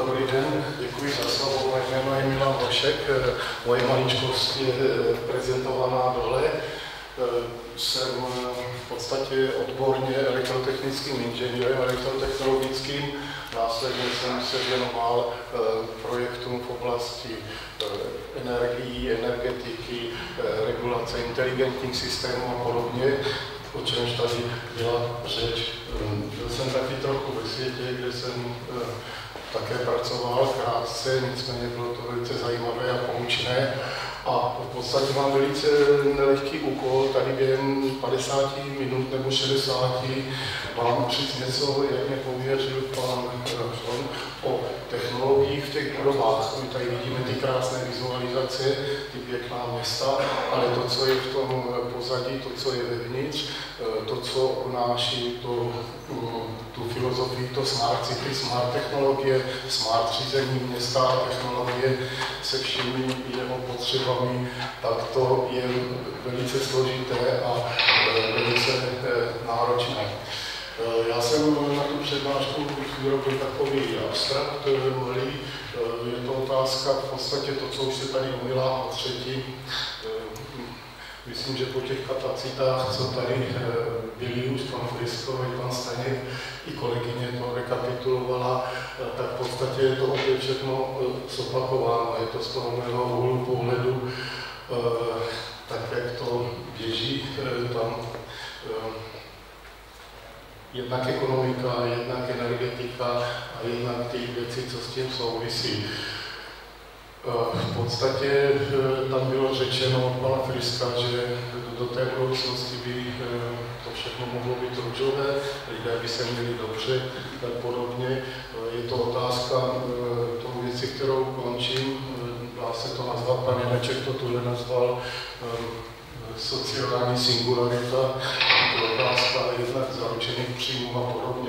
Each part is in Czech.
Dobrý den, děkuji za slovo. Moje jméno je Milan Hošek, moje maličkost je prezentovaná dole. Jsem v podstatě odborně elektrotechnickým inženýrem, elektrotechnologickým. Následně jsem se věnoval projektům v oblasti energií, energetiky, regulace inteligentních systémů a podobně, o čemž tady byla řeč. Byl jsem taky trochu ve světě, kde jsem také pracoval krátce, nicméně bylo to velice zajímavé a poučné. A v podstatě mám velice nelehký úkol, tady během 50 minut nebo 60 vám říct něco, jak mě pověřil pan Šon o technologiích v těch budovách. My tady vidíme ty krásné vizualizace, ty pěkná města, ale to, co je v tom pozadí, to, co je vevnitř, to, co unáší tu filozofii, to smart city, smart technologie, smart řízení města a technologie se všemi jeho potřebami, tak to je velice složité a velice náročné. Já jsem na tu přednášku vyrobil takový abstrakt malý. Je to otázka v podstatě to, co už se tady mluvila o třetí. Myslím, že po těch kapacitách, co tady byli už pan Frisko i pan Staněk, i kolegyně to rekapitulovala, tak v podstatě je to opět všechno zopakováno. Je to z toho mého úhlu pohledu, tak jak to běží tam. Jednak ekonomika, jednak energetika a jednak ty věci, co s tím souvisí. V podstatě tam bylo řečeno od pana Friska, že do té budoucnosti by to všechno mohlo být růžové, lidé by se měli dobře, tak podobně. Je to otázka toho věci, kterou končím, dá se to nazvat, pan Janeček to tuhle nazval, sociální singularita, to otázka jednak zaručených příjmů a podobně.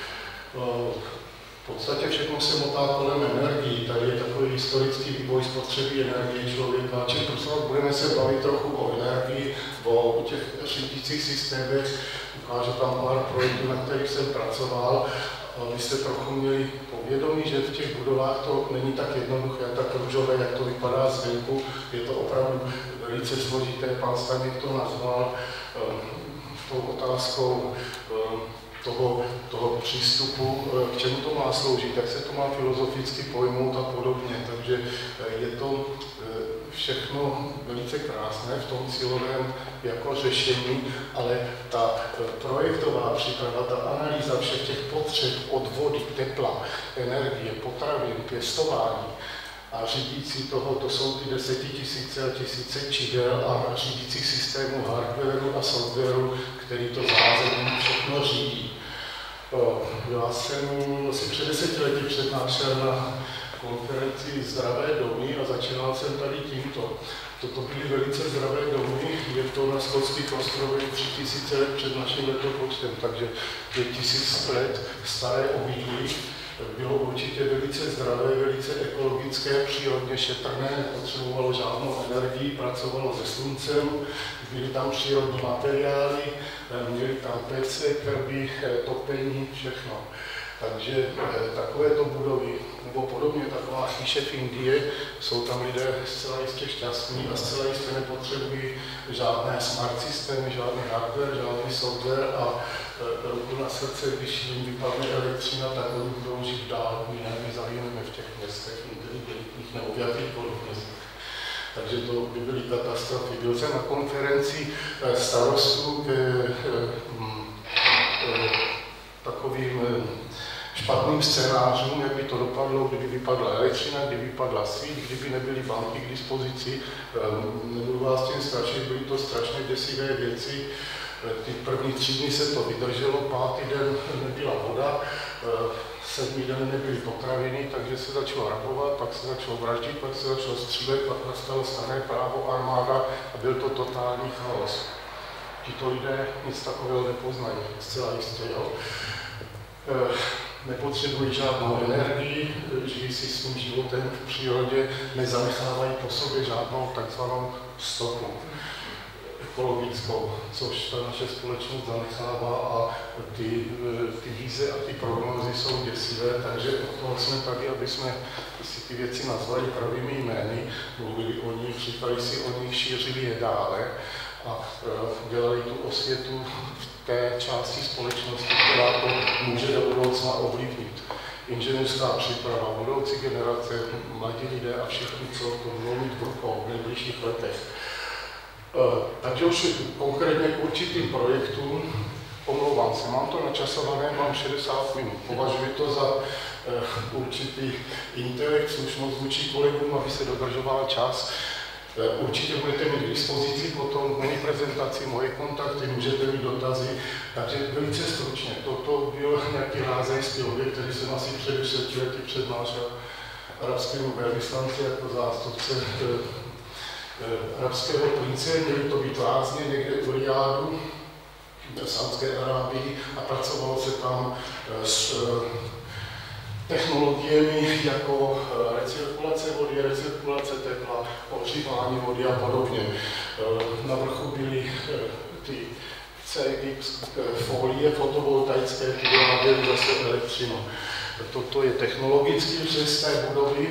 V podstatě všechno se motá kolem energií. Tady je takový historický vývoj spotřeby energie člověka. Čím budeme se bavit trochu o energii, o těch řídících systémech. Ukážu tam pár projektů, na kterých jsem pracoval. Vy jste trochu měli povědomí, že v těch budovách to není tak jednoduché, tak růžové, jak to vypadá zvenku. Je to opravdu velice složité. Pan Staněk to nazval tou otázkou toho přístupu, k čemu to má sloužit, jak se to má filozoficky pojmout a podobně. Takže je to všechno velice krásné v tom cílovém jako řešení, ale ta projektová příprava, ta analýza všech těch potřeb od vody, tepla, energie, potravin, pěstování a řídící toho, to jsou ty desetitisíce a tisíce čidel a řídících systémů hardwareu a softwaru, který to zázemí všechno řídí. Já jsem asi před 10 lety přednášel na konferenci Zdravé domy a začínal jsem tady tímto. Toto byly velice zdravé domy, je to na Skotských ostrovech 3000 let před naším letopočtem, takže 5000 let staré obydlí. Bylo určitě velice zdravé, velice ekologické, přírodně šetrné, nepotřebovalo žádnou energii, pracovalo se sluncem, byly tam přírodní materiály, měli tam pece, krby, topení, všechno. Takže takovéto budovy, nebo podobně taková chýše v Indii, jsou tam lidé zcela jistě šťastní a zcela jistě nepotřebují žádné smart systémy, žádný hardware, žádný software a ruku na srdce, když jim vypadne elektřina, tak oni budou žít dál, my zahyneme v těch městech inteligentních nebo v jakýchkoliv městech. Takže to by byly katastrofy. Byl jsem na konferenci starostů k takovým špatným scénářům, jak by to dopadlo, kdyby vypadla elektřina, kdyby vypadla síť, kdyby nebyly banky k dispozici. Nebudu vás tím strašit, byly to strašně děsivé věci. Ty první 3 dny se to vydrželo, 5. den nebyla voda, 7. den nebyly potraviny, takže se začalo rabovat, pak se začalo vraždit, pak se začalo střílet, pak nastalo staré právo, armáda a byl to totální chaos. Tito lidé nic takového nepoznají, zcela jistě, jo. Nepotřebují žádnou energii, žijí si svým životem v přírodě, nezanechávají po sobě žádnou takzvanou stopu. ekologickou, což ta naše společnost zanechává a ty vize a ty prognózy jsou děsivé, takže od toho jsme tady, aby jsme si ty věci nazvali pravými jmény, mluvili o nich, říkali si o nich, šířili je dále a dělali tu osvětu v té části společnosti, která to může do budoucna ovlivnit. Inženýrská příprava, budoucí generace, mladí lidé a všichni, co to budou mít v rukou v nejbližších letech. Takže už konkrétně k určitým projektům, omlouvám se, mám to načasované, mám 60 minut, považuji to za určitý intelekt, slušnost vůči kolegům, aby se dodržoval čas. Určitě budete mít k dispozici potom moji prezentaci, moje kontakty, můžete mít dotazy, takže velice stručně. Toto byl nějaký lázeňský objekt, který jsem asi před 10 lety přednášel arabskému velvyslanci jako zástupce arabského prince. Měly to být lázně někde u Rijádu, v Saudské Arábii a pracovalo se tam s technologiemi jako recirkulace vody, recirkulace tepla, ohřívání vody a podobně. Na vrchu byly ty CX folie fotovoltaické, které nabíjely zase elektřinu. Toto je technologický přes té budovy.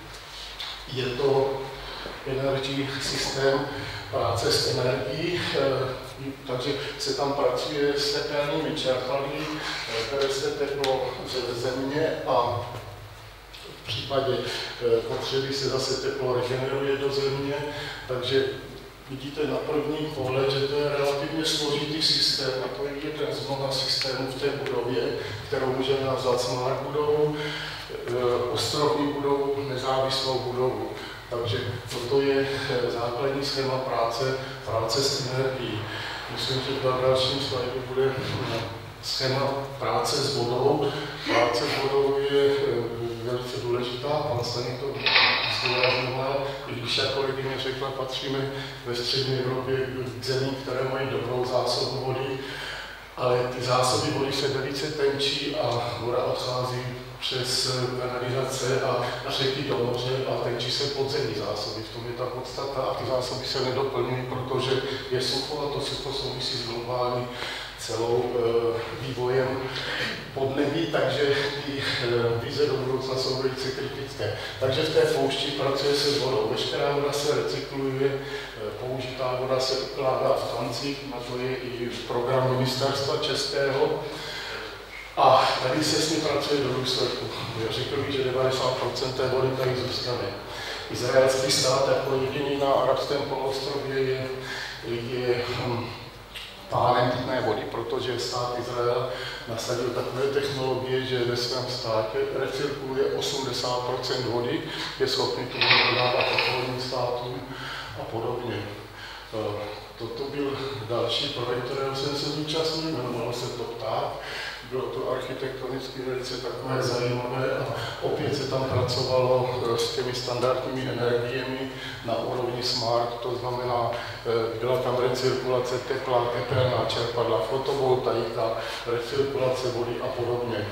Je to energy systém práce s energií, takže se tam pracuje s tepelnými čerpadly, bere se teplo ze země a v případě potřeby se zase teplo regeneruje do země, takže vidíte na první pohled, že to je relativně složitý systém a to je jeden z mnoha systémů v té budově, kterou můžeme nazvat smart budovu, ostrovní budovu, nezávislou budovu. Takže toto je základní schéma práce s energií. Myslím, že na dalším slajdu bude schéma práce s vodou. Práce s vodou je velice důležitá, pan Staněk to zdůrazňoval, i když jako kolegyně řekla, patříme ve střední Evropě k zemím, které mají dobrou zásobu vody, ale ty zásoby vody se velice tenčí a voda odchází přes kanalizace a řeky do moře a tenčí se podzemní zásoby. V tom je ta podstata a ty zásoby se nedoplňují, protože je sucho a to sucho souvisí s globální celou vývojem podnebí, takže ty vize do budoucna jsou velice kritické. Takže v té poušti pracuje se s vodou. Veškerá voda se recykluje, použitá voda se ukládá v tancích, na to je i program ministerstva českého. A tady se s ní pracuje do důsledku. Řekl bych, že 90% té vody tady zůstane. Izraelský stát jako jediný na arabském poloostrově je pánem pitné vody, protože stát Izrael nasadil takové technologie, že ve svém státě recirkuluje 80% vody, je schopný tu vodu dodávat okolním státům a podobně. Toto byl další projekt, kterého jsem se zúčastnil, jmenovalo se to Pták. Bylo to architektonicky velice takové zajímavé a opět se tam pracovalo s těmi standardními energiemi na úrovni smart, to znamená, byla tam recirkulace tepla, tepelná čerpadla, fotovoltaika, recirkulace vody a podobně.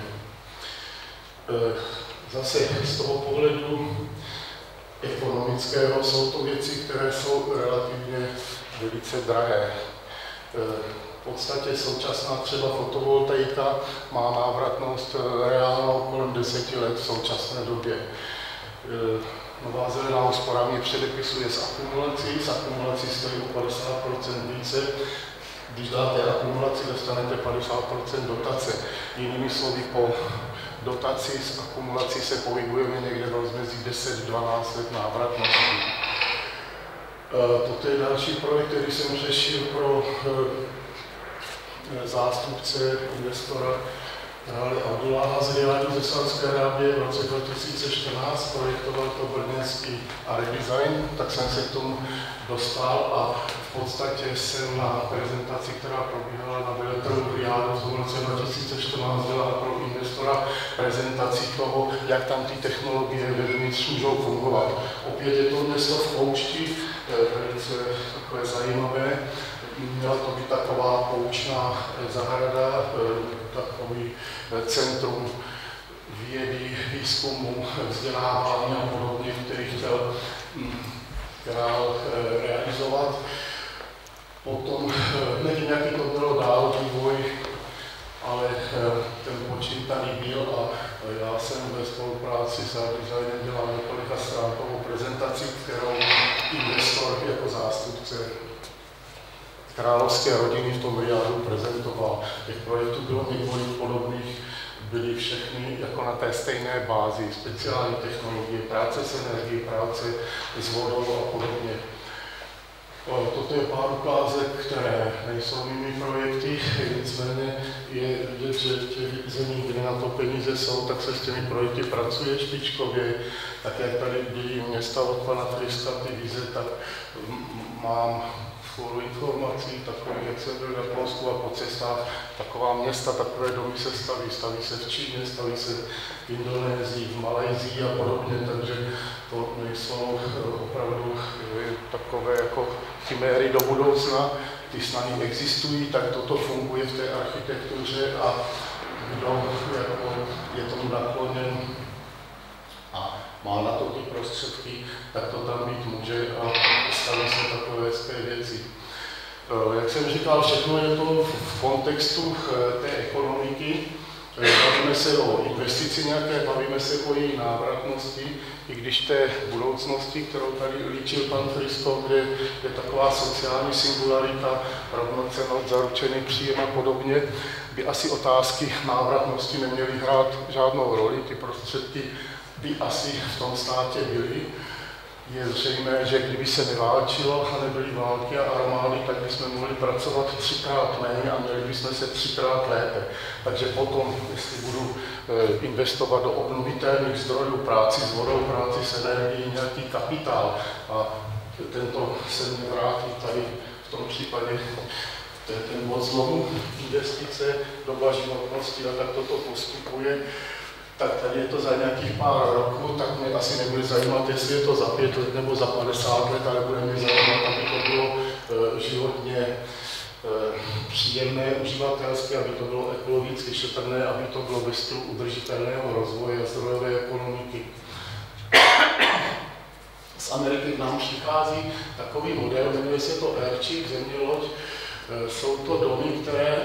Zase z toho pohledu ekonomického jsou to věci, které jsou relativně velice drahé. V podstatě současná třeba fotovoltaika má návratnost reálnou kolem 10 let v současné době. Nová zelená úspora mě předepisuje s akumulací stojí o 50% více. Když dáte akumulaci, dostanete 50% dotace. Jinými slovy, po dotaci s akumulací se pohybujeme někde v rozmezí 10-12 let návratnosti. Toto je další projekt, který jsem řešil pro zástupce investora Ráli Abduláha z Rijádu ze Saudské Arábie v roce 2014, projektoval to brněnský redesign, tak jsem se k tomu dostal a v podstatě jsem na prezentaci, která probíhala na veletrhu v Rijádu v roce 2014, dělal pro investora prezentaci toho, jak tam ty technologie vevnitř můžou fungovat. Opět je to město v poušti, velice takové zajímavé. Měla to být taková poučná zahrada, takový centrum vědy, výzkumu, vzdělávání a podobně, který chtěl král realizovat. Potom nevím, jaký to bylo dál vývoj, ale ten počin tady byl a já jsem ve spolupráci s designem dělal několika stránkovou prezentaci, kterou investor jako zástupce královské rodiny v tom Riadu prezentoval. Těch projektů bylo několik podobných, byly všechny jako na té stejné bázi, speciální technologie, práce s energií, práce s vodou a podobně. Toto je pár ukázek, které nejsou mými projekty, nicméně je vidět, že v těch zemích, kde na to peníze jsou, tak se s těmi projekty pracuje špičkově. Tak jak tady byly města od pana Friska, ty vize, tak mám spolu informací, takových, jak jsem byl na Polsku a po cestách, taková města, takové domy se staví se v Číně, staví se v Indonésii, v Malajsii a podobně, takže to nejsou opravdu takové jako chiméry do budoucna, ty snahy existují, tak toto funguje v té architektuře a kdo jako je tomu nakloněn a má na to ty prostředky, tak to tam být může a staví se takové hezké věci. Jak jsem říkal, všechno je to v kontextu té ekonomiky. Bavíme se o investici nějaké, bavíme se o její návratnosti, i když té budoucnosti, kterou tady líčil pan Frisko, kde je taková sociální singularita, rovnocennost, zaručený příjem a podobně, by asi otázky návratnosti neměly hrát žádnou roli, ty prostředky by asi v tom státě byly. Je zřejmé, že kdyby se neválčilo a nebyly války a armády, tak bychom mohli pracovat 3x méně a měli bychom se 3x lépe. Takže potom, jestli budu investovat do obnovitelných zdrojů, práci s vodou, práci s energií, nějaký kapitál a tento se mě vrátí tady v tom případě ten bod zlomu investice, doba životnosti a tak toto postupuje. Tak tady je to za nějakých pár roků, tak mě asi nebude zajímat, jestli je to za 5 let nebo za 50 let, ale bude mě zajímat, aby to bylo životně příjemné, uživatelské, aby to bylo ekologicky šetrné, aby to bylo ve stylu udržitelného rozvoje a zdrojové ekonomiky. Z Ameriky k nám přichází takový model, jmenuje se to Airchip, zeměloď. Jsou to domy, které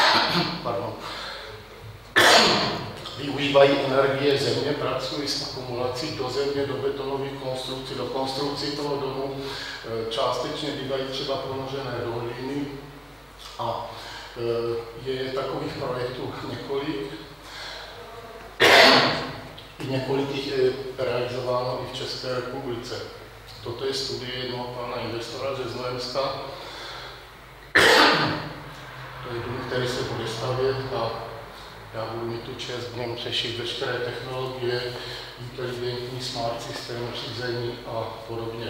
využívají energie země, pracují s akumulací do země, do betonových konstrukcí, do konstrukcí toho domu, částečně bývají třeba ponořené do hlíny a je takových projektů několik. Několik jich je realizováno i v České republice. Toto je studie jednoho pana investora ze Znojemska. To je dům, který se bude stavět a já budu mít tu čest v něm řešit veškeré technologie, inteligentní smart systém, řízení a podobně.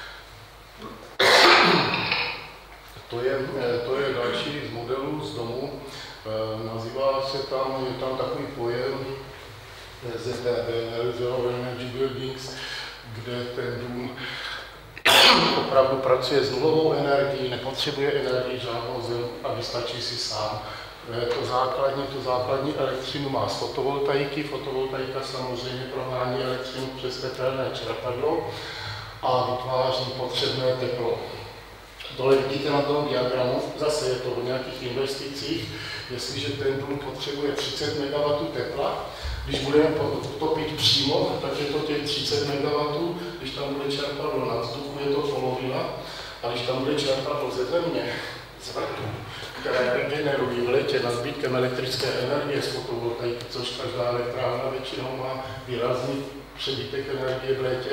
To je další z modelů z domu. Nazývá se tam, je tam takový pojem ZEB, Zero Energy Buildings, kde ten dům opravdu pracuje s nulovou energií, nepotřebuje energii žádnou zem a vystačí si sám. Tu základní elektřinu má z fotovoltaiky. Fotovoltaika samozřejmě provádí elektřinu přes tepelné čerpadlo a vytváří potřebné teplo. Dole vidíte na tom diagramu, zase je to o nějakých investicích, jestliže ten dům potřebuje 30 MW tepla, když budeme topit přímo, tak je to těch 30 MW, když tam bude čerpadlo na vzduchu, je to polovina, a když tam bude čerpadlo ze země, z vrtu, které regenerují v létě nadbytkem elektrické energie z fotovoltaiky, což každá elektrárna většinou má výrazný přebytek energie v létě,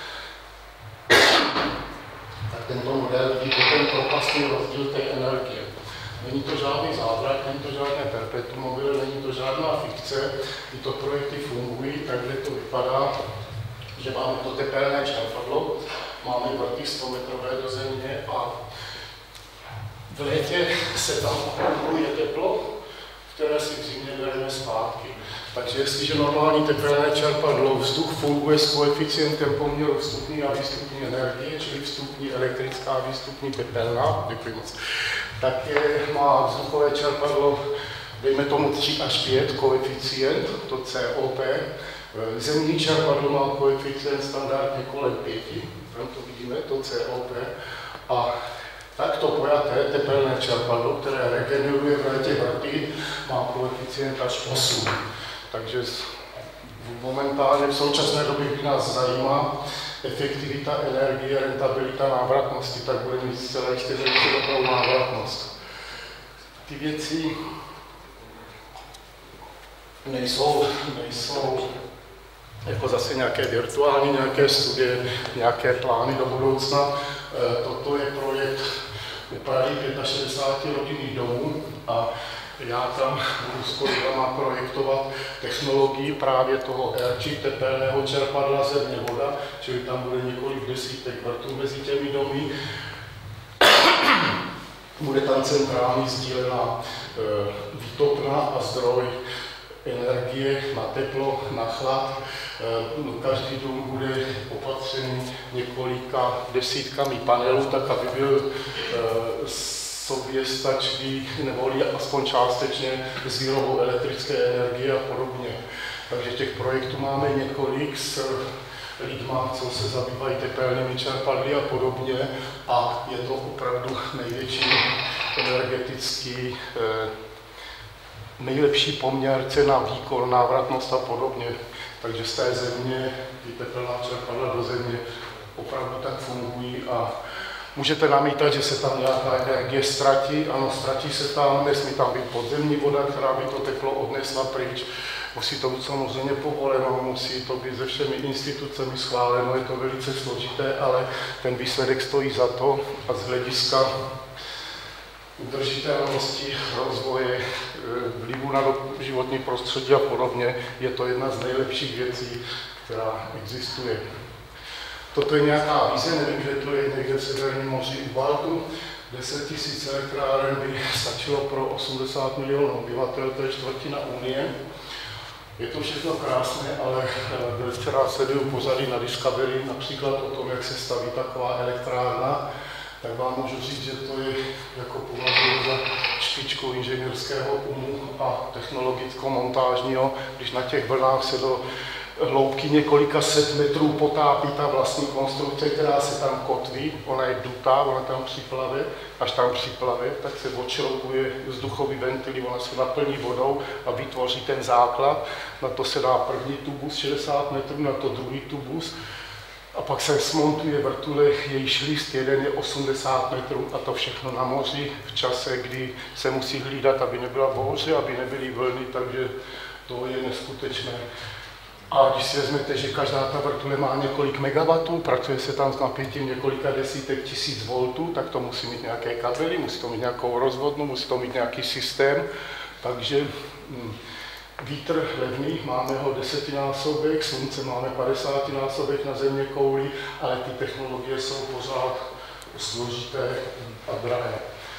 tak tento model vidíte ten propastný rozdíl té energie. Není to žádný zázrak, není to žádné perpetuum mobile, není to žádná fikce, tyto projekty fungují, takže to vypadá, že máme to tepelné čerpadlo, máme vrty 100 metrové do země a v létě se tam akumuluje teplo, které si v zimě bereme zpátky. Takže jestliže normální tepelné čerpadlo, vzduch funguje s koeficientem poměru vstupní a výstupní energie, čili vstupní elektrická a výstupní tepelná, děkuji moc, tak má vzduchové čerpadlo, dejme tomu 3 až 5 koeficient, to COP. Zemní čerpadlo má koeficient standardně kolem 5, tam to vidíme, to COP. A Takto pojaté tepelné čerpadlo, které regeneruje v létě vrty, má koeficient až 8. Takže momentálně v současné době, kdy nás zajímá efektivita energie, rentabilita návratnosti, tak bude mít zcela jistě dobrou návratnost. Ty věci nejsou jako zase nějaké virtuální, nějaké studie, nějaké plány do budoucna. Toto je projekt Prahy 65-rodinných domů a já tam budu s kolegama projektovat technologii právě toho ERČI, tepelného čerpadla země voda, čili tam bude několik desítek vrtů mezi těmi domy. Bude tam centrální sdílená výtopna a zdroj energie na teplo, na chlad. Každý dům bude opatřený několika desítkami panelů, tak aby byl soběstačný nebo aspoň částečně s výrobou elektrické energie a podobně. Takže těch projektů máme několik s lidma, co se zabývají tepelnými čerpadly a podobně, a je to opravdu největší energetický nejlepší poměr cena, výkon, návratnost a podobně. Takže z té země, ty tepelná čerpadla do země opravdu tak fungují a můžete namítat, že se tam nějaká energie ztratí. Ano, ztratí se tam, nesmí tam být podzemní voda, která by to teplo odnesla pryč. Musí to být samozřejmě povoleno, musí to být se všemi institucemi schváleno, je to velice složité, ale ten výsledek stojí za to a z hlediska udržitelnosti, rozvoje, vlivu na životní prostředí a podobně, je to jedna z nejlepších věcí, která existuje. Toto je nějaká vize, nevím, že to je někde v Severním moři u Baltu. 10 000 elektráren by stačilo pro 80 milionů obyvatel, to je čtvrtina Unie. Je to všechno krásné, ale včera sleduju pořady na Discovery, například o tom, jak se staví taková elektrárna, tak vám můžu říct, že to je jako považuji za špičku inženýrského umu a technologicko-montážního, když na těch vlnách se do hloubky několika set metrů potápí ta vlastní konstrukce, která se tam kotví, ona je dutá, ona tam připlave, až tam připlave, tak se odšroubuje vzduchový ventily, ona se naplní vodou a vytvoří ten základ. Na to se dá první tubus 60 metrů, na to druhý tubus a pak se smontuje vrtule, jejíž list jeden je 80 metrů a to všechno na moři v čase, kdy se musí hlídat, aby nebyla bouře, aby nebyly vlny, takže to je neskutečné. A když si vezmete, že každá ta vrtule má několik megawatů, pracuje se tam s napětím několika desítek tisíc voltů, tak to musí mít nějaké kabely, musí to mít nějakou rozvodnu, musí to mít nějaký systém. Takže vítr levný, máme ho 10násobek, slunce máme 50násobek na země kouli, ale ty technologie jsou pořád složité a drahé.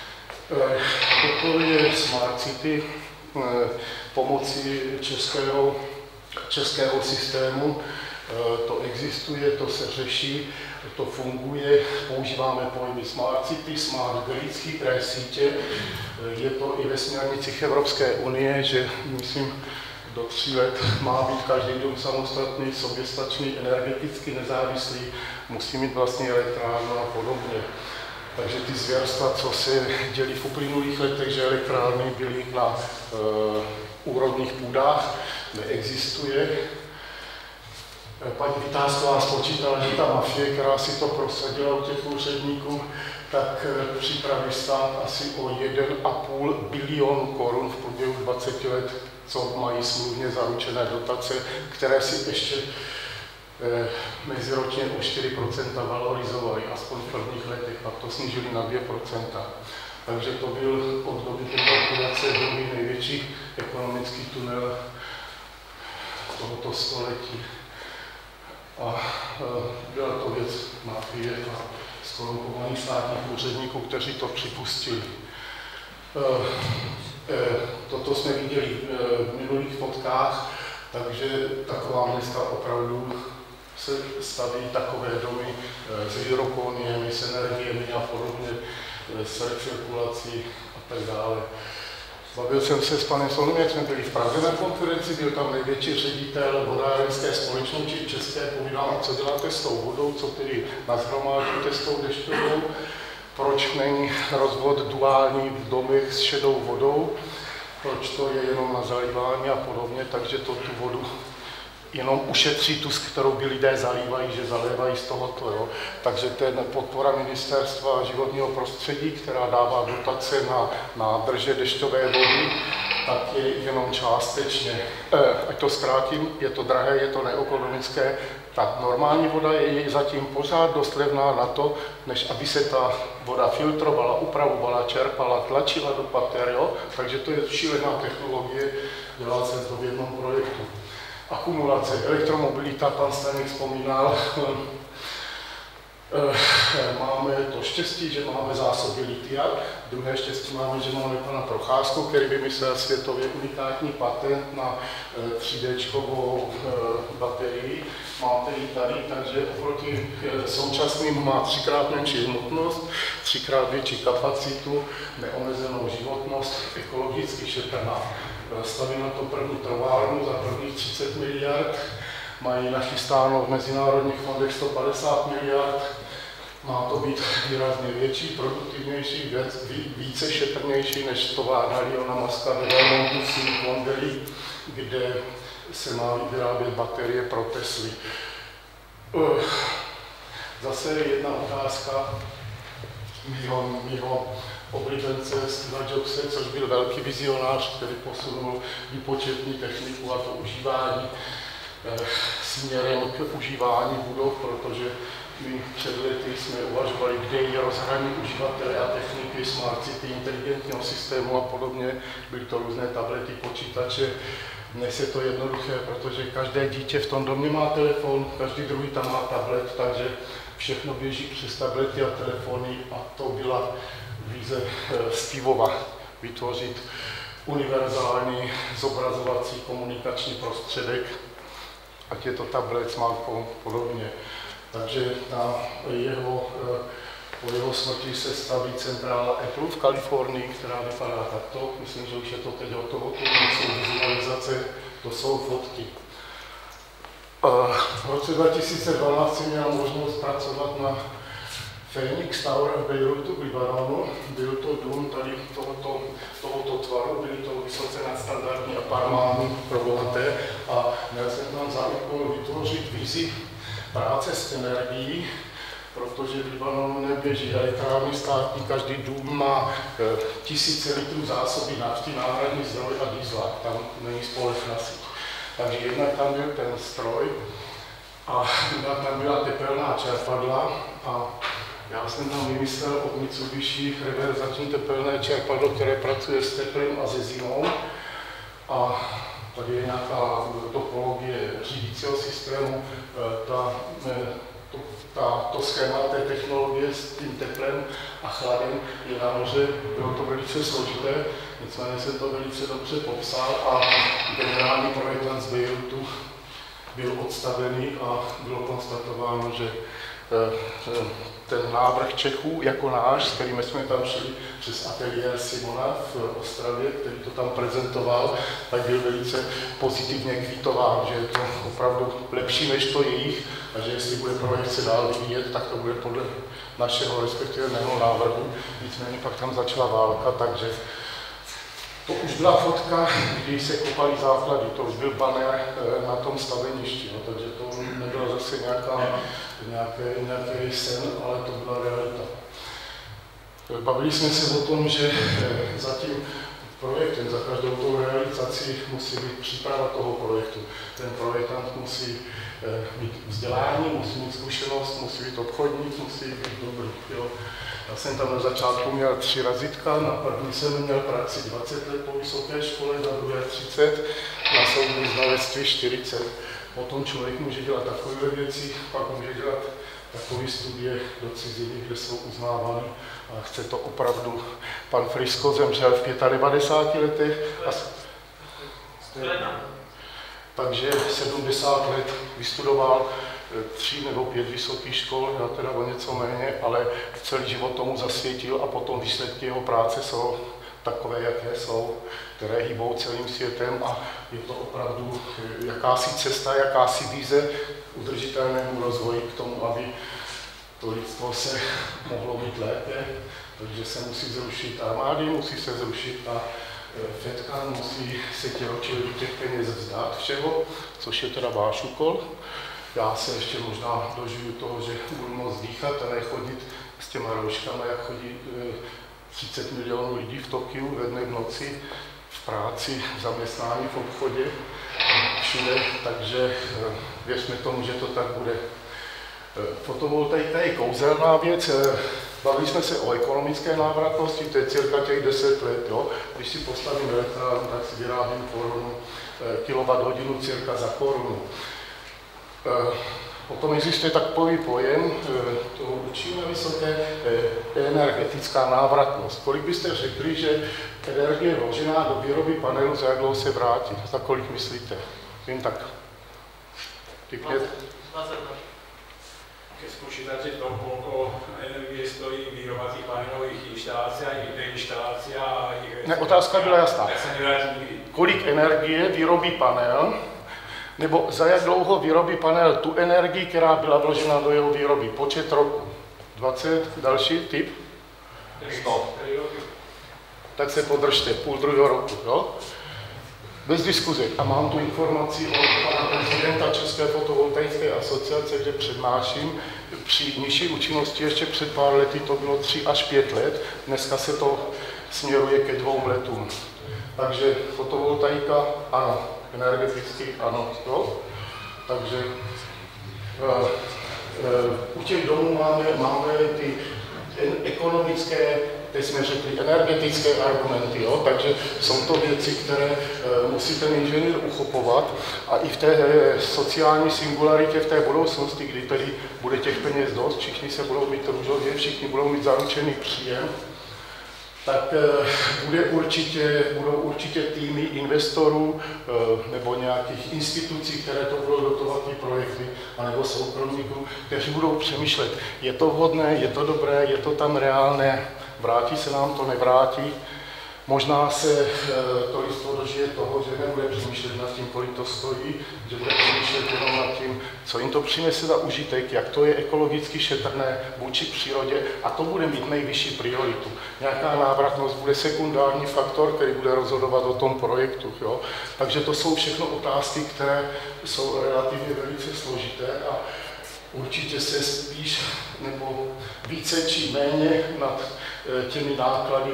Toto je Smart City pomocí českého systému, to existuje, to se řeší, to funguje, používáme pojmy Smart City, Smart Grid, chytré sítě, je to i ve směrnicích Evropské unie, že myslím do 3 let má být každý dům samostatný, soběstačný, energeticky nezávislý, musí mít vlastní elektrárnu a podobně. Takže ty zvěrstva, co se dělí v uplynulých letech, že elektrárny byly na úrodných půdách, neexistuje. Paní Vytázková spočítala, že ta mafie, která si to prosadila u těch úředníků, tak připraví stát asi o 1,5 bilionu korun v průběhu 20 let, co mají smluvně zaručené dotace, které si ještě meziročně o 4% valorizovali, aspoň v prvních letech, pak to snížili na 2%. Takže to byl od doby kalkulace druhý největší ekonomický tunel tohoto století. A byla to věc mafie a zkorumpovaných státních úředníků, kteří to připustili. Toto jsme viděli v minulých fotkách, takže taková města opravdu se staví takové domy s hydroponiemi, s energiemi a podobně, s recirkulací a tak dále. Bavil jsem se s panem Solem, jak jsme byli v Praze na konferenci, byl tam největší ředitel vodárenské společnosti české, povídám, co děláte s tou vodou, co tedy nashromážíte s tou dešťovou, proč není rozvod duální v domech s šedou vodou, proč to je jenom na zalívání a podobně, takže to tu vodu jenom ušetří tu, kterou by lidé zalívají, že zalévají z tohoto. Jo. Takže ten podpora Ministerstva životního prostředí, která dává dotace na nádrže dešťové vody, tak je jenom částečně. Ať to zkrátím, je to drahé, je to neekonomické. Ta normální voda je zatím pořád dost levná na to, než aby se ta voda filtrovala, upravovala, čerpala, tlačila do pater, jo. Takže to je šílená technologie, dělal jsem to v jednom projektu. Akumulace, elektromobilita, pan Staněk vzpomínal. Máme to štěstí, že máme zásoby litia. Druhé štěstí máme, že máme pana Procházku, který vymyslel světově unikátní patent na 3D baterii. Máte ji tady, takže oproti současným má 3x menší hmotnost, 3x větší kapacitu, neomezenou životnost, ekologicky šetrná. Staví na to první továrnu za prvních 30 miliard, mají nachystáno v mezinárodních fondech 150 miliard, má to být výrazně větší, produktivnější, více šetrnější než továrna Elona Muska ve Vermontu Silicon Valley, kde se má vyrábět baterie pro Tesly. Zase jedna otázka mýho oblíbence Steva Jobse, což byl velký vizionář, který posunul výpočetní techniku a to užívání směrem k užívání budov, protože my před lety jsme uvažovali, kde je rozhraní uživatele a techniky, smart city, inteligentního systému a podobně. Byly to různé tablety, počítače. Dnes je to jednoduché, protože každé dítě v tom domě má telefon, každý druhý tam má tablet, takže všechno běží přes tablety a telefony a to byla vize Stevova, vytvořit univerzální zobrazovací komunikační prostředek, ať je to tablet, smartphone, podobně. Takže po jeho smrti se staví centrála Apple v Kalifornii, která vypadá takto. Myslím, že už je to teď hotovo, to jsou vizualizace, to jsou fotky. V roce 2012 jsem měl možnost pracovat na Phoenix Tower v Bejrutu v Libanonu. Byl to dům tady tohoto tvaru, byly to vysoce nadstandardní apartmány pro bohaté a měl jsem tam za úkol vytvořit vizi práce s energií, protože v Libanonu neběží elektrárny státní, každý dům má tisíce litrů zásoby nafty, náhradní zdroj a diesla, tam není společná síť. Takže jednak tam byl ten stroj a tam byla tepelná čerpadla a já jsem tam vymyslel od Mitsubishi reverzační tepelné čerpadlo, které pracuje s teplem a se zimou. A tady je nějaká topologie řídícího systému, to schéma té technologie s tím teplem a chladem je nahoře, bylo to velice složité, nicméně jsem to velice dobře popsal a generální projektant z Bejrutu byl odstavený a bylo konstatováno, že ten návrh Čechů jako náš, s kterým jsme tam šli přes ateliér Simona v Ostravě, který to tam prezentoval, tak byl velice pozitivně kvitován, že je to opravdu lepší než to jejich a že jestli bude projekt se dál vyvíjet, tak to bude podle našeho respektive mého návrhu. Nicméně pak tam začala válka, takže to už byla fotka, kdy se kopaly základy, to už byl banner na tom staveništi, no, takže to nebyla zase nějaký sen, ale to byla realita. Bavili jsme se o tom, že za tím projektem, za každou tou realizací musí být příprava toho projektu. Ten projektant musí mít vzdělání, musí mít zkušenost, musí být obchodník, musí být dobrý. Jo. Já jsem tam na začátku měl 3 razítka, na první jsem měl praxi 20 let po vysoké škole, na druhé 30, na soudní znalectví 40. Potom člověk může dělat takové věci, pak může dělat takové studie do ciziny, kde jsou uznávány a chce to opravdu. Pan Frisko zemřel v 95 letech. Takže 70 let vystudoval 3 nebo 5 vysokých škol, já teda o něco méně, ale celý život tomu zasvětil a potom výsledky jeho práce jsou takové, jaké jsou, které hýbou celým světem a je to opravdu jakási cesta, jakási vize udržitelnému rozvoji k tomu, aby to lidstvo se mohlo mít lépe, takže se musí zrušit armády, musí se zrušit ta FEDka, musí se těhočili do těch peněz vzdát všeho, což je teda váš úkol. Já se ještě možná dožiju toho, že budu moct dýchat a nechodit s těma rouškama, jak chodí 30 milionů lidí v Tokiu ve dne v noci, v práci, v zaměstnání, v obchodě, všude, takže věřme tomu, že to tak bude. Fotovoltaika je kouzelná věc, bavili jsme se o ekonomické návratnosti, to je cirka těch 10 let, jo? Když si postavím elektrárnu, tak si vyrábím korunu, kilowatt-hodinu cirka za korunu. Potom existuje takový pojem, to učíme vysoké, energetická návratnost. Kolik byste řekli, že energie vložená do výroby panelu za jak dlouho se vrátí? Za kolik myslíte? Vím tak. 20 Keď spočítate to, koľko energie stojí výroba tých panelových inštalácií a deinštalácia a ich... Ne, otázka byla jasná. Tak sa nevráti nikdy. Kolik energie vyrobí panel, nebo za jak dlouho vyrobí panel tu energii, která byla vložena do jeho výroby? Počet roku. 20, další typ? 100. Tak se podržte, půl druhého roku, jo? Bez diskuze. A mám tu informaci od pana prezidenta České fotovoltaické asociace, kde přednáším. Při nižší účinnosti ještě před pár lety to bylo 3 až 5 let. Dneska se to směruje ke 2 letům. Takže fotovoltaika, ano. Energeticky, ano. Jo? Takže u těch domů máme ty ekonomické, teď jsme řekli, energetické argumenty, jo? Takže jsou to věci, které musí ten inženýr uchopovat a i v té sociální singularitě v té budoucnosti, kdy tedy bude těch peněz dost, všichni se budou mít růžově, všichni budou mít zaručený příjem, tak budou určitě týmy investorů nebo nějakých institucí, které to budou dotovat ty projekty, anebo soukromníků, kteří budou přemýšlet, je to vhodné, je to dobré, je to tam reálné, vrátí se nám to, nevrátí. Možná se to lidstvo dožije toho, že nebude přemýšlet nad tím, kolik to stojí, že bude přemýšlet jenom nad tím, co jim to přinese za užitek, jak to je ekologicky šetrné vůči přírodě a to bude mít nejvyšší prioritu. Nějaká návratnost bude sekundární faktor, který bude rozhodovat o tom projektu. Jo? Takže to jsou všechno otázky, které jsou relativně velice složité a určitě se spíš nebo více či méně nad těmi náklady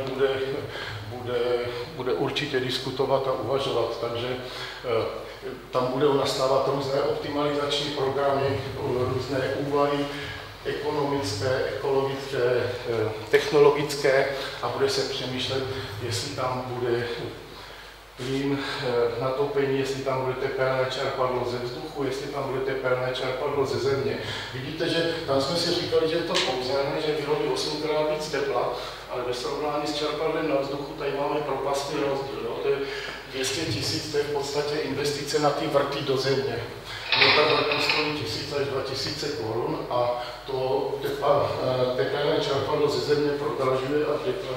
bude určitě diskutovat a uvažovat. Takže tam budou nastávat různé optimalizační programy, různé úvahy ekonomické, ekologické, technologické a bude se přemýšlet, jestli tam bude plyn na topení, jestli tam bude tepelné čerpadlo ze vzduchu, jestli tam bude tepelné čerpadlo ze země. Vidíte, že tam jsme si říkali, že je to kouzelné, že vyrobí 8krát víc tepla, ale ve srovnání s čerpadlem na vzduchu tady máme propastný rozdíl. Jo? To je 200 000, to je v podstatě investice na ty vrty do země. Ta vrta stojí 1000 až 2000 korun a to tepelné čerpadlo ze země prodražuje a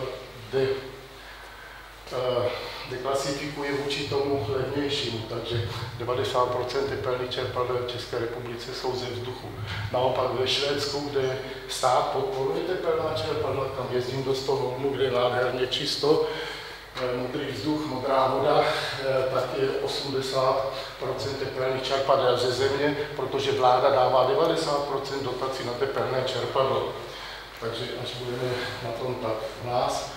deklasifikuje vůči tomu levnějšímu, takže 90% tepelných čerpadel v České republice jsou ze vzduchu. Naopak ve Švédsku, kde stát podporuje tepelná čerpadla, tam jezdím do Stockholmu, kde je nádherně čisto, modrý vzduch, modrá voda, tak je 80% tepelných čerpadel ze země, protože vláda dává 90% dotací na tepelné čerpadlo. Takže až budeme na tom tak v nás,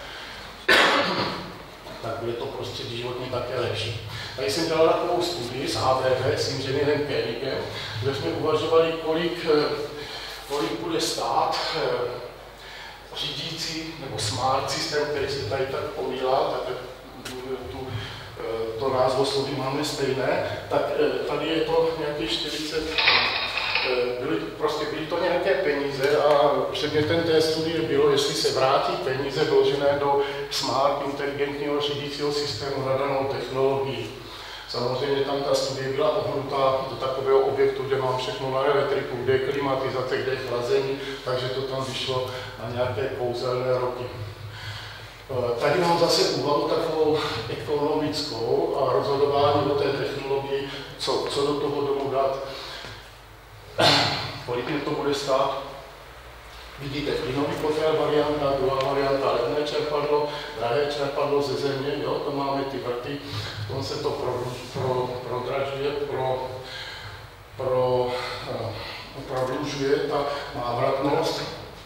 tak bude to prostředí životní také lepší. Tady jsem dělal takovou studii s ABB, s inženýrem Kérikem, kde jsme uvažovali, kolik bude stát řídící nebo smart systém, který se tady tak omílá, tak to názvosloví máme stejné, tak tady je to nějakých 40, byly to nějaké peníze a předmětem té studie bylo, jestli se vrátí peníze vložené do smart inteligentního řídícího systému na danou technologii. Samozřejmě tam ta studie byla ohnutá do takového objektu, kde mám všechno na elektriku, kde je klimatizace, kde je chlazení, takže to tam vyšlo na nějaké kouzelné roky. Tady mám zase úvahu takovou ekonomickou a rozhodování o té technologii, co do toho domu dát. Kolik mě to bude stát? Vidíte, plynový kotel varianta, druhá varianta, levné čerpadlo, drahé čerpadlo ze země, jo, to máme ty vrty, v tom se to prodražuje, prodlužuje ta návratnost.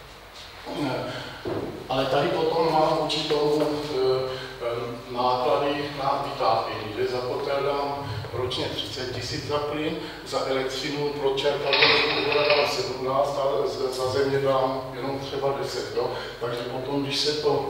Ale tady potom mám určitou náklady na vytápění, že za kotel dám ročně 30 000 za plyn, za elektřinu pro čerpadlo dám 17 a za země dám jenom třeba 10. Jo? Takže potom, když se to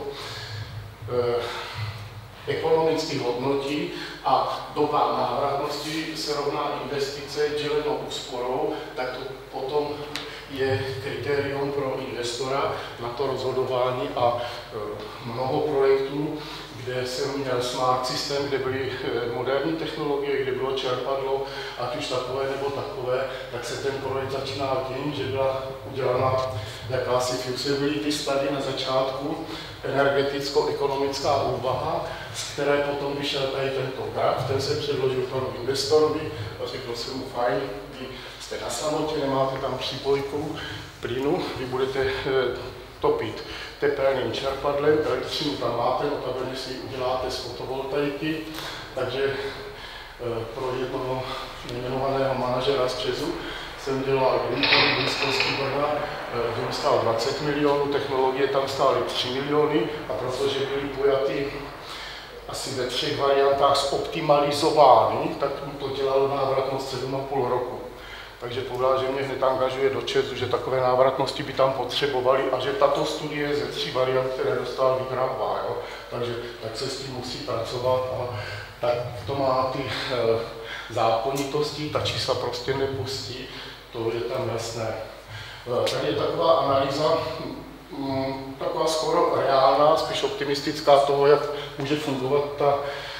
ekonomicky hodnotí a doba návratnosti se rovná investice děleno úsporou, tak to potom je kritérium pro investora na to rozhodování a mnoho projektů, kde jsem měl smart systém, kde byly moderní technologie, kde bylo čerpadlo, ať už takové nebo takové, tak se ten projekt začínal tím, že byla udělána jakási feasibility study na začátku, energeticko-ekonomická úvaha, z které potom vyšel tady tento graf, ten se předložil panu investorovi a řekl jsem mu, fajn, vy jste na samotě, nemáte tam připojku plynu, vy budete topit tepelným čerpadlem, elektřinu tam máte, notabene si ji uděláte z fotovoltaiky, takže pro jednoho nejmenovaného manažera z ČEZu jsem dělal Greenpoint v blízkosti Brna, dům stál 20 milionů, technologie tam stály 3 miliony a protože byly pojaty asi ve 3 variantách zoptimalizovány, tak mu to dělalo návratnost 7,5 roku. Takže povedal, že mě hned angažuje do ČEZu, že takové návratnosti by tam potřebovali a že tato studie ze 3 variant, které dostal, vyhrává. Takže tak se s tím musí pracovat a tak to má ty zákonitosti, ta čísla prostě nepustí, to je tam jasné. Tady je taková analýza, taková skoro reálná, spíš optimistická toho, jak může fungovat ta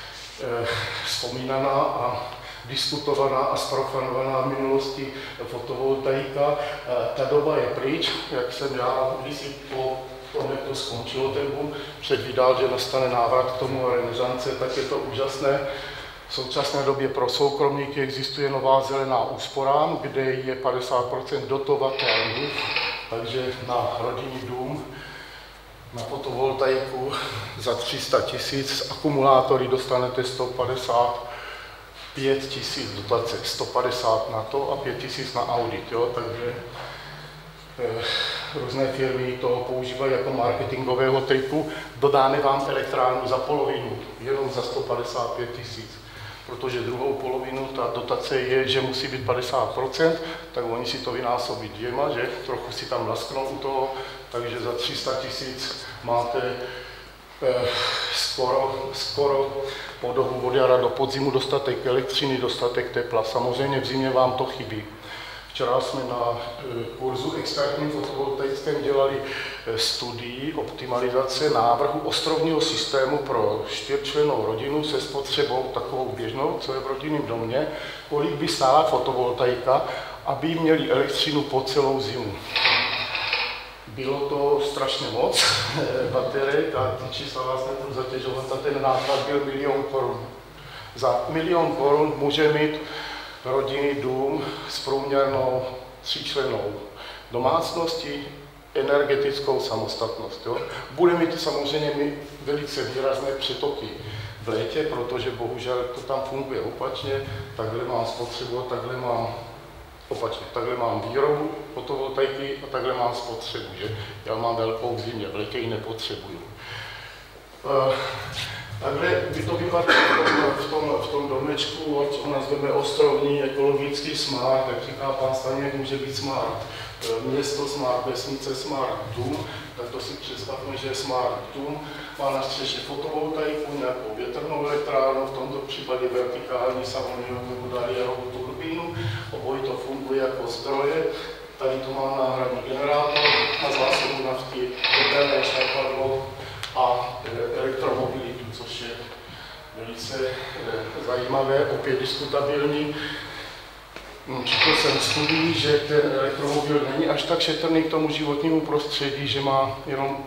vzpomínaná a diskutovaná a zprofanovaná v minulosti fotovoltaika. Ta doba je pryč, jak jsem já, když si po tom, jak to skončilo ten boom, předvídal, že nastane návrat k tomu renesance, tak je to úžasné. V současné době pro soukromníky existuje nová zelená úsporám, kde je 50% dotovatelných, takže na rodinný dům, na fotovoltaiku za 300 000 z akumulátory dostanete 155 000 dotace, 150 na to a 5 000 na audit, jo? Takže různé firmy to používají jako marketingového triku. Dodáme vám elektrárnu za polovinu, jenom za 155 000. Protože druhou polovinu ta dotace je, že musí být 50%, tak oni si to vynásobí 2, že trochu si tam lasknou u toho, takže za 300 000 máte skoro po dobu od jara do podzimu dostatek elektřiny, dostatek tepla. Samozřejmě v zimě vám to chybí. Včera jsme na kurzu expertním fotovoltaickém dělali studii optimalizace návrhu ostrovního systému pro 4člennou rodinu se spotřebou takovou běžnou, co je v rodinném domě, kolik by stála fotovoltaika, aby měli elektřinu po celou zimu. Bylo to strašně moc baterek a ty čísla vás nebudu zatěžovat a ten náklad byl 1 000 000 korun. Za 1 000 000 korun může mít rodinný dům s průměrnou 3člennou domácností energetickou samostatnost. Jo? Bude mít samozřejmě velice výrazné přetoky v létě, protože bohužel to tam funguje opačně, takhle mám spotřebu, takhle mám opačně, takhle mám výrobu fotovoltaiky a takhle mám spotřebu, že já mám velkou v zimě, v létě ji nepotřebuju. Takhle by to vypadalo v tom domečku, ať ho nazveme ostrovní, ekologický smart, jak říká pan Staněk, může být smart město, smart vesnice, smart dům, tak to si představme, že je smart dům, má na střeše fotovoltaiku, nějakou větrnou elektrárnu, v tomto případě vertikální samoniovou nebo Daliarovou turbínu, obojí to funguje jako zdroje, tady to má náhradní generátor na zásobu nafty, tepelné čerpadlo a elektromobilitu, což je velice zajímavé, opět diskutabilní. Četl jsem studii, že ten elektromobil není až tak šetrný k tomu životnímu prostředí, že má jenom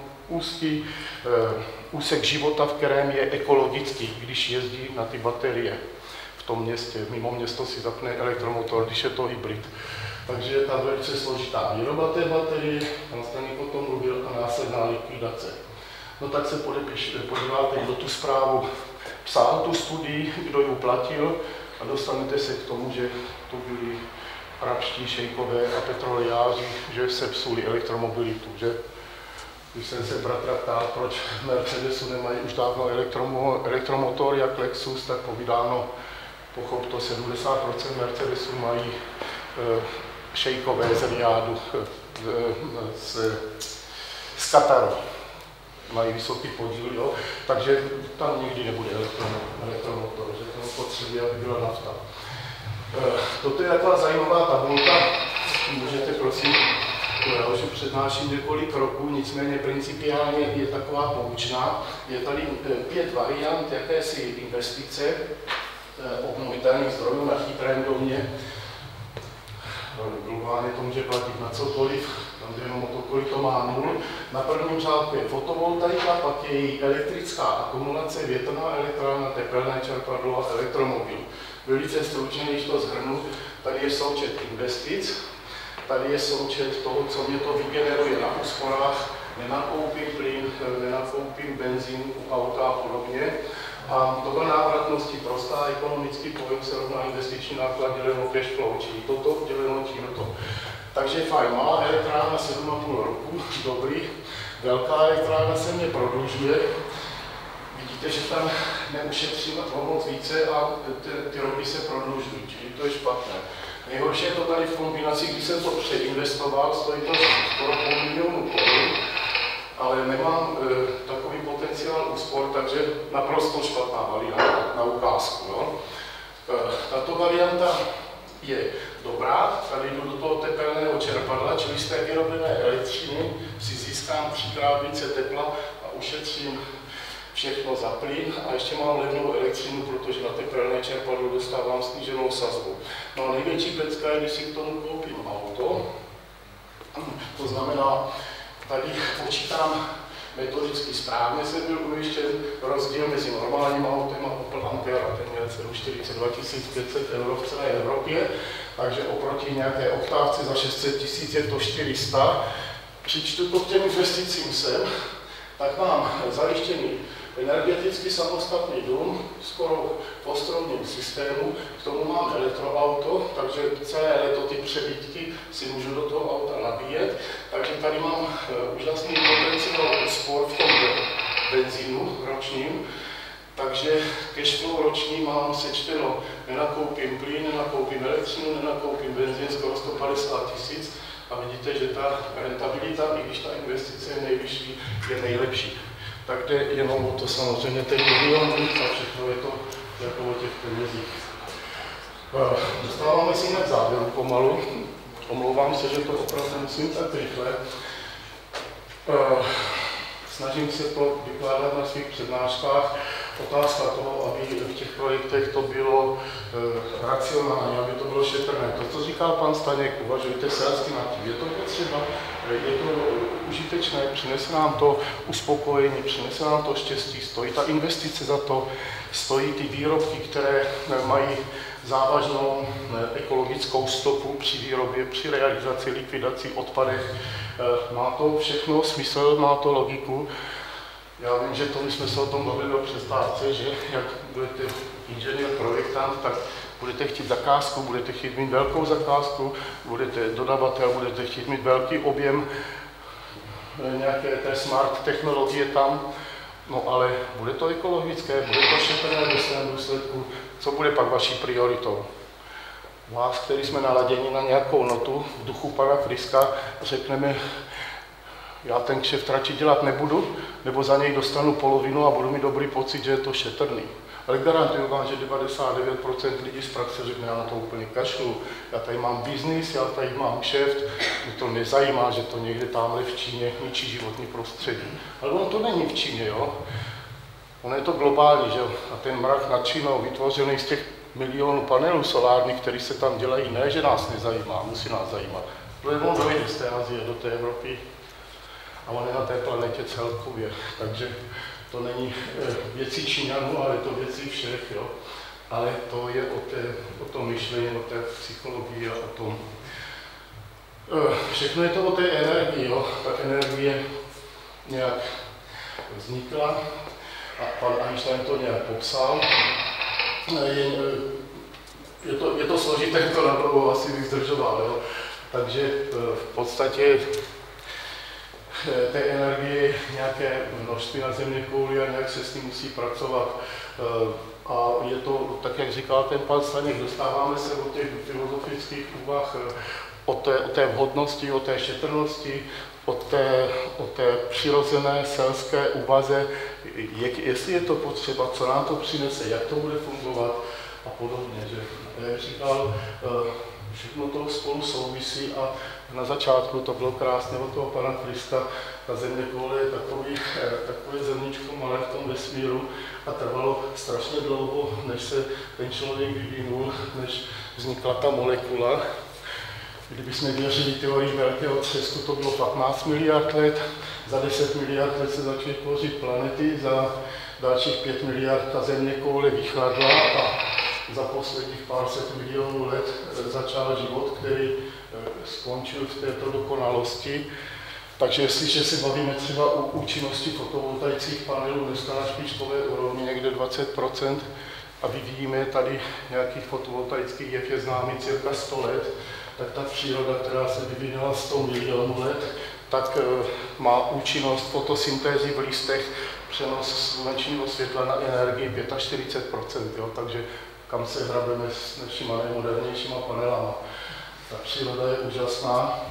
úsek života, v kterém je ekologický, když jezdí na ty baterie v tom městě. Mimo město si zapne elektromotor, když je to hybrid. Takže je tam velice složitá výroba té baterie, pan Staněk o tom mluvil, a následná likvidace. No tak se podíváte, kdo tu zprávu psal, tu studii, kdo ji platil, a dostanete se k tomu, že to byli arabští šejkové a petroliáři, že sepsuli elektromobilitu, že? Když jsem se bratra ptal, proč Mercedesu nemají už dávno elektromotor jak Lexus, tak povídáno, pochop to, 70% Mercedesu mají šejkové z Riádu, z Kataru. Mají vysoký podíl, jo? Takže tam nikdy nebude elektromotor, že to potřebuje, aby byla nafta. Toto je taková zajímavá tabulka, můžete prosím, já už přednáším několik roků, nicméně principiálně je taková poučná. Je tady 5 variant jakési investice obnovitelných zdrojů na chytrém domě. Globálně to může platit na cokoliv, tam jde jenom o to, kolik to má nul. Na prvním řádku je fotovoltaika, pak je její elektrická akumulace, větrná elektrárna, tepelné čerpadlo a elektromobil. Velice stručně, když to shrnu, tady je součet investic, tady je součet toho, co mě to vygeneruje na úsporách, nenakoupím plyn, nenakoupím benzín u auta a podobně. A doba návratnosti prostá, ekonomický pojem se rovná investiční náklad děleno cash flow, čili toto děleno tímto. Takže fajn, malá elektrárna 7,5 roku, dobrý, velká elektrárna se mě prodlužuje. Vidíte, že tam neušetřím moc více a ty roky se prodlužují, čili to je špatné. Nejhorší je to tady v kombinaci, když jsem to přeinvestoval, stojí to skoro 500 000 korun, ale nemám takový potenciál úspor, takže naprosto špatná varianta na ukázku. No. Tato varianta je dobrá, tady jdu do toho tepelného čerpadla, čili z té vyrobené elektřiny si získám 3x více tepla a ušetřím všechno za plyn a ještě mám levnou elektřinu, protože na tepelné čerpadlo dostávám sníženou sazbu. No a největší pecka je, když si k tomu koupím auto, to znamená, tady počítám metodicky správně, jsem byl ujištěn rozdíl mezi normálním autem a Opel Ampera, ten měl cenu 42 500 € v celé Evropě, takže oproti nějaké oktávce za 600 000 je to 400. Přičtu to k těm investicím sem, tak mám zajištěný energeticky samostatný dům, skoro v ostrovním systému, k tomu mám elektroauto, takže celé léto ty přebytky si můžu do toho auta nabíjet, takže tady mám úžasný potenciál úspor v tom benzínu ročním, takže cash flow roční mám sečteno, nenakoupím plyn, nenakoupím elektřinu, nenakoupím benzín, skoro 150 000 a vidíte, že ta rentabilita, i když ta investice je nejvyšší, je nejlepší. Tak jde jenom o to samozřejmě ten milion a všechno je to jako o těch penězích. Dostáváme si hned závěru pomalu. Omlouvám se, že to opravdu musím tak rychle. Snažím se to vykládat na svých přednáškách. Otázka toho, aby v těch projektech to bylo racionální, aby to bylo šetrné. To, co říkal pan Staněk, uvažujte selsky nad tím. Je to potřeba, je to užitečné, přinese nám to uspokojení, přinese nám to štěstí, stojí ta investice za to, stojí ty výrobky, které mají závažnou ekologickou stopu při výrobě, při realizaci, likvidaci, odpadech. Má to všechno smysl, má to logiku. Já vím, že to my jsme se o tom bavili o přestávce, že jak budete inženýr, projektant, tak budete chtít zakázku, budete chtít mít velkou zakázku, budete dodavatel, budete chtít mít velký objem nějaké té smart technologie tam, no ale bude to ekologické, bude to šetrné ve svém důsledku, co bude pak vaší prioritou? Vás, který jsme naladěni na nějakou notu v duchu pana Friska, řekneme, já ten kšeft radši dělat nebudu, nebo za něj dostanu polovinu a budu mít dobrý pocit, že je to šetrný. Ale garantuju vám, že 99% lidí z praxe řekne, já na to úplně kašlu, já tady mám biznis, já tady mám kšeft, mě to nezajímá, že to někde tamhle v Číně ničí životní prostředí. Ale on to není v Číně, jo. Ono je to globální, že jo. A ten mrak nad Čínou vytvořený z těch milionů panelů solárních, které se tam dělají, ne, že nás nezajímá, musí nás zajímat. Protože on dojde z té Azie do té Evropy a on je na té planetě celkově, takže to není věcí Číňanů, ale je to věcí všech, jo. Ale to je o tom myšlení, o té psychologii a o tom Všechno je to o té energii, jo. Ta energie nějak vznikla a pan Einstein to nějak popsal. Je to složité, to na dlouho asi vyzdržoval, jo. Takže v podstatě té energie nějaké množství na zeměkouli a nějak se s tím musí pracovat. A je to, tak jak říkal ten pan Staněk, dostáváme se od těch filozofických úvah o té vhodnosti, o té šetrnosti, o té přirozené selské úvaze, jestli je to potřeba, co nám to přinese, jak to bude fungovat a podobně. Že? Jak říkal, všechno to spolu souvisí a na začátku to bylo krásné od toho pana Krista. Ta zeměkoule je takové zrníčko malé v tom vesmíru a trvalo strašně dlouho, než se ten člověk vyvinul, než vznikla ta molekula. Kdybychom věřili teorii velkého třesku, to bylo 15 miliard let, za 10 miliard let se začaly tvořit planety, za dalších 5 miliard ta zeměkoule vychladla a za posledních pár set milionů let začal život, který skončil v této dokonalosti. Takže jestliže se bavíme třeba o účinnosti fotovoltaických panelů dneska na špičkové úrovni někde 20% a vyvíjíme tady nějakých fotovoltaických jev je známý cirka 100 let, tak ta příroda, která se vyvinula 100 milionů let, tak má účinnost fotosyntézy v listech, přenos slunečního světla na energii 45%, jo? Takže kam se hrabeme s našimi nejmodernějšíma panelama. Ta příroda je úžasná,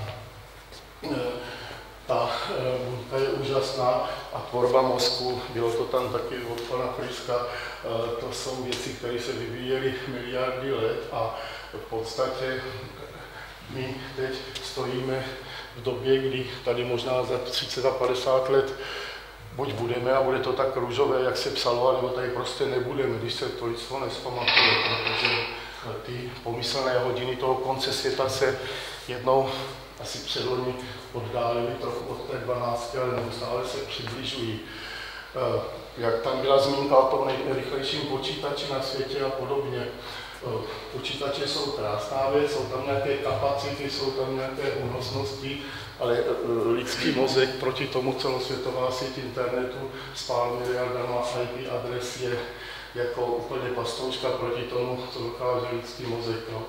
ta buňka je úžasná a tvorba mozku, bylo to tam taky od pana Friska, to jsou věci, které se vyvíjely miliardy let a v podstatě my teď stojíme v době, kdy tady možná za 30 a 50 let buď budeme a bude to tak růžové, jak se psalo, nebo tady prostě nebudeme, když se to lidstvo nespamatuje, protože ty pomyslné hodiny toho konce světa se jednou asi předloni oddálily trochu od té 12, ale neustále se přibližují. Jak tam byla zmínka o tom nejrychlejším počítači na světě a podobně. Počítače jsou krásná věc, jsou tam nějaké kapacity, jsou tam nějaké únosnosti, ale lidský mozek proti tomu celosvětová síť internetu s pár miliardama IP adres je jako úplně pastouška proti tomu, co dokáže lidský mozek. No.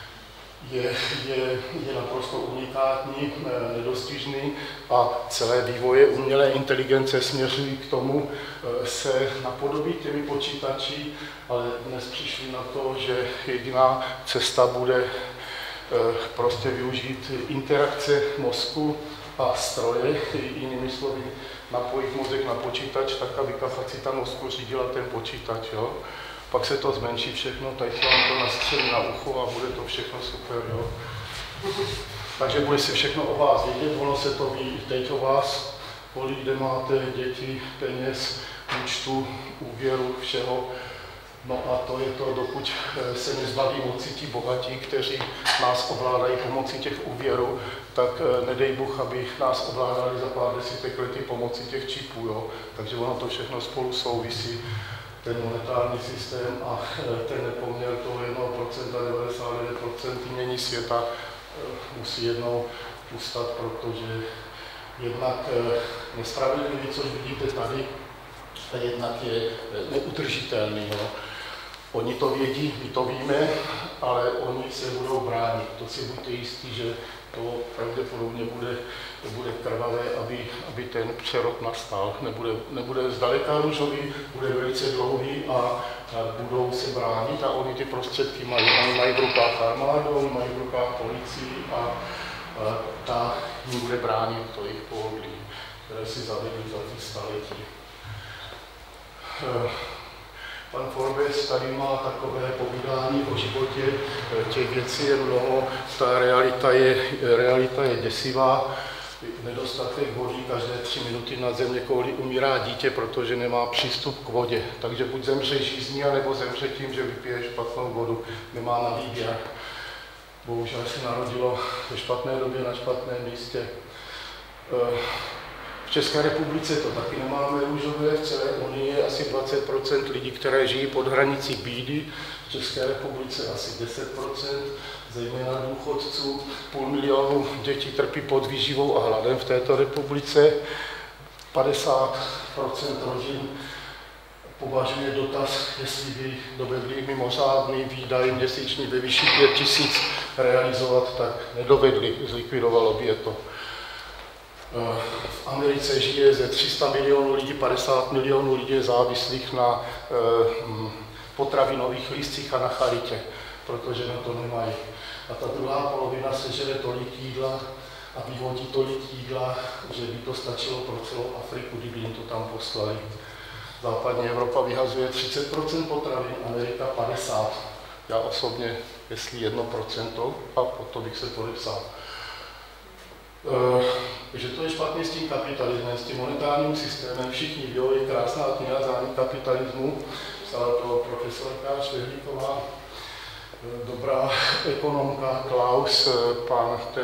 Je naprosto unikátní, nedostižný a celé vývoje umělé inteligence směřují k tomu se napodobit těmi počítači, ale dnes přišli na to, že jediná cesta bude prostě využít interakce mozku a stroje, jinými slovy napojit mozek na počítač, tak aby kapacita mozku řídila ten počítač. Jo? Pak se to zmenší všechno, tady se vám to nastřelí na ucho a bude to všechno super. Jo? Takže bude se všechno o vás vědět, ono se to ví teď o vás, kolik kde máte děti, peněz, účtu, úvěru, všeho. No a to je to, dokud se nezbaví moci ti bohatí, kteří nás ovládají pomocí těch úvěrů, tak nedej Bůh, aby nás ovládali za pár desítek lety pomocí těch čipů. Jo? Takže ono to všechno spolu souvisí. Ten monetární systém a ten nepoměr toho 1%, 99% mění světa musí jednou ustat, protože jednak nespravedlivý, což vidíte tady, a jednak je neudržitelný. Jo. Oni to vědí, my to víme, ale oni se budou bránit. To si buďte jistí, že to pravděpodobně bude krvavé, aby ten přerod nastal. Nebude zdaleka růžový, bude velice dlouhý a budou se bránit a oni ty prostředky mají. Oni mají v rukách armádu, mají v rukách policii a ta jim bude bránit to jejich pohodlí, které si zavedli za ty staletí. Pan Forbes tady má takové povídání o životě, těch věcí je mnoho, ta realita je děsivá, nedostatek vody, každé 3 minuty na zeměkouli umírá dítě, protože nemá přístup k vodě, takže buď zemře žízní, anebo zemře tím, že vypije špatnou vodu, nemá na výběr. Bohužel se narodilo ve špatné době na špatném místě. V České republice to taky nemáme růžové, v celé Unii je asi 20% lidí, které žijí pod hranicí bídy, v České republice asi 10%, zejména důchodců, 500 000 dětí trpí podvýživou a hladem v této republice, 50% rodin považuje dotaz, jestli by dovedli mimořádný výdaj měsíční ve výši 5 000 realizovat, tak nedovedli, zlikvidovalo by je to. V Americe žije ze 300 milionů lidí, 50 milionů lidí je závislých na potravinových lístcích a na charitě, protože na to nemají. A ta druhá polovina sežere tolik jídla a vyhodí tolik jídla, že by to stačilo pro celou Afriku, kdyby jim to tam poslali. Západní Evropa vyhazuje 30% potravin, Amerika 50%. Já osobně, jestli 1%, a potom bych se podepsal. Že to je špatně s tím kapitalismem, s tím monetárním systémem. Všichni ví, je krásná kniha Zánik kapitalismu, psala to profesorka Švehlíková, dobrá ekonomka Klaus, pan ten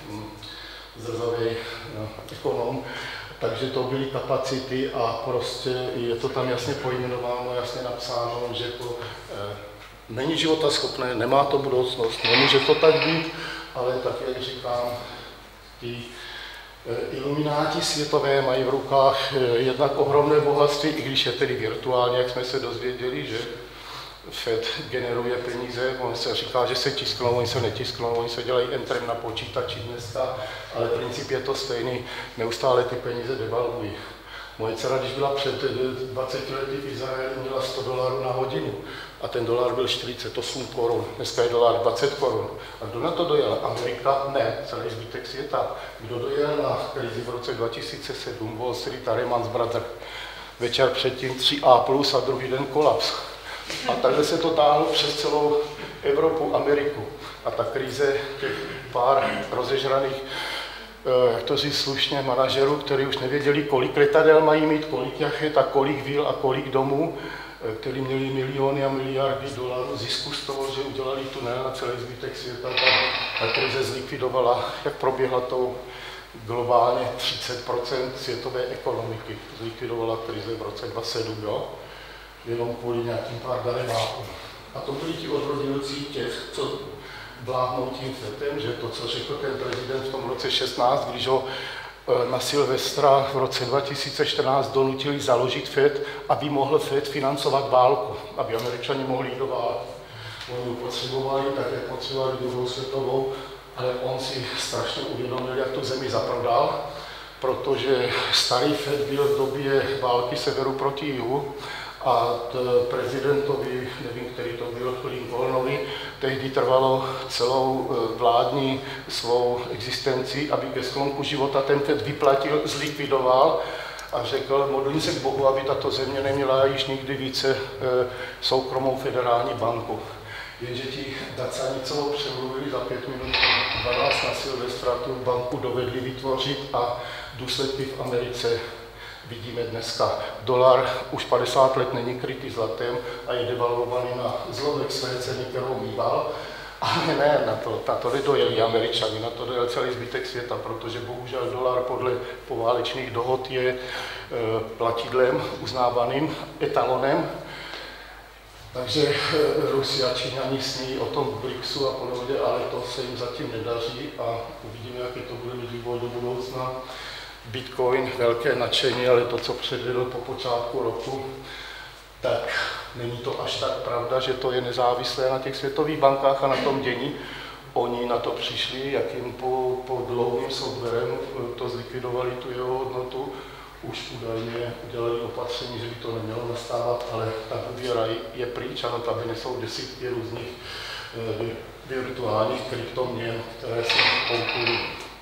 zrzavý ekonom. Takže to byly kapacity a prostě je to tam jasně pojmenováno, jasně napsáno, že to není životaschopné, nemá to budoucnost, nemůže to tak být, ale tak, jak říkám, ty ilumináti světové mají v rukách jednak ohromné bohatství, i když je tedy virtuálně, jak jsme se dozvěděli, že Fed generuje peníze, on se říká, že se tisknou, oni se netisknou, oni se dělají entrem na počítači dneska, ale princip je to stejný, neustále ty peníze devalvují. Moje dcera, když byla před 20 lety v Izraeli, měla $100 na hodinu a ten dolar byl 48 korun, dneska je dolar 20 korun. A kdo na to dojel? Amerika? Ne, celý zbytek světa. Kdo dojel na krizi v roce 2007? Wall Street a Lehman Brothers. Večer předtím 3A+, a druhý den kolaps. A takhle se to táhlo přes celou Evropu, Ameriku. A ta krize těch pár rozežraných, jak to říct slušně, manažerů, kteří už nevěděli, kolik letadel mají mít, kolik jachet a kolik vil a kolik domů, kteří měli miliony a miliardy dolarů zisku z toho, že udělali tunel na celý zbytek světa. Ta krize zlikvidovala, jak proběhla tou globálně 30% světové ekonomiky. Zlikvidovala krize v roce 2007, jo? Jenom kvůli nějakým pár daremákům. A to byli ti odrodilci těch, co vládnou tím Fedem, že to, co řekl ten prezident v tom roce 16, když ho na Silvestra v roce 2014 donutili založit Fed, aby mohl Fed financovat válku, aby Američani mohli jít do války. Oni potřebovali, tak jak potřebovali druhou světovou, ale on si strašně uvědomil, jak tu zemi zaprodal, protože starý Fed byl v době války severu proti jihu, a prezidentovi, nevím, který to byl, Lincolnovi, tehdy trvalo celou vládní svou existenci, aby ke sklonku života ten Fed vyplatil, zlikvidoval a řekl, modlím se k Bohu, aby tato země neměla již nikdy více soukromou federální banku. Jenže ti Dacani celou přemluvili za 5 minut 12 na Silvestra, tu banku dovedli vytvořit a důsledky v Americe vidíme dneska. Dolar už 50 let není krytý zlatem a je devalvovaný na zlomek své ceny, kterou mýval. Ale ne, na to nedojeli Američani, na to dojel celý zbytek světa, protože bohužel dolar podle poválečných dohod je platidlem, uznávaným etalonem. Takže Rusi a Číňani sní o tom BRICSu a podobně, ale to se jim zatím nedaří a uvidíme, jaký to bude mít vývoj do budoucna. Bitcoin, velké nadšení, ale to, co předvedl po počátku roku, tak není to až tak pravda, že to je nezávislé na těch světových bankách a na tom dění. Oni na to přišli, jak jim po dlouhým softwarem to zlikvidovali, tu jeho hodnotu. Už údajně udělali opatření, že by to nemělo nastávat, ale ta důvěra je pryč a na tabine jsou desítky různých virtuálních kryptoměn, které se poukují.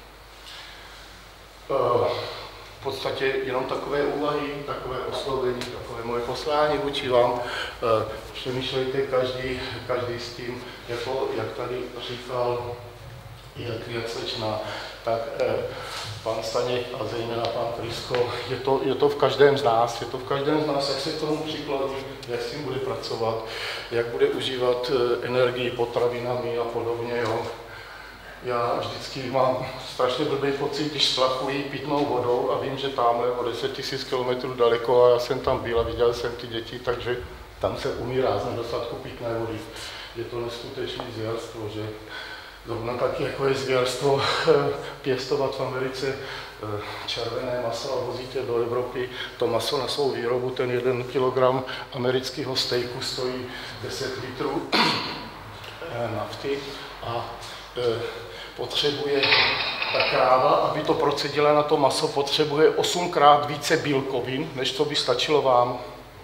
V podstatě jenom takové úvahy, takové oslovení, takové moje poslání vůči vám. Přemýšlejte každý s tím, jak tady říkal jak slečna, tak pan Staněk a zejména pan Krysko, je to v každém z nás, jak se k tomu přikloní, jak s tím bude pracovat, jak bude užívat energii potravinami a podobně. Jo. já vždycky mám strašně blbý pocit, když splachuji pitnou vodou a vím, že tamhle o 10 000 kilometrů daleko a já jsem tam byl a viděl jsem ty děti, takže tam se umírá z nedostatku pitné vody. Je to neskutečné zvěrstvo, že zrovna taky jako je zvěrstvo pěstovat v Americe červené maso a vozíte do Evropy. To maso na svou výrobu, ten 1 kilogram amerického stejku stojí 10 litrů nafty a potřebuje ta kráva, aby to procedila na to maso, potřebuje 8krát více bílkovin, než co by stačilo vám.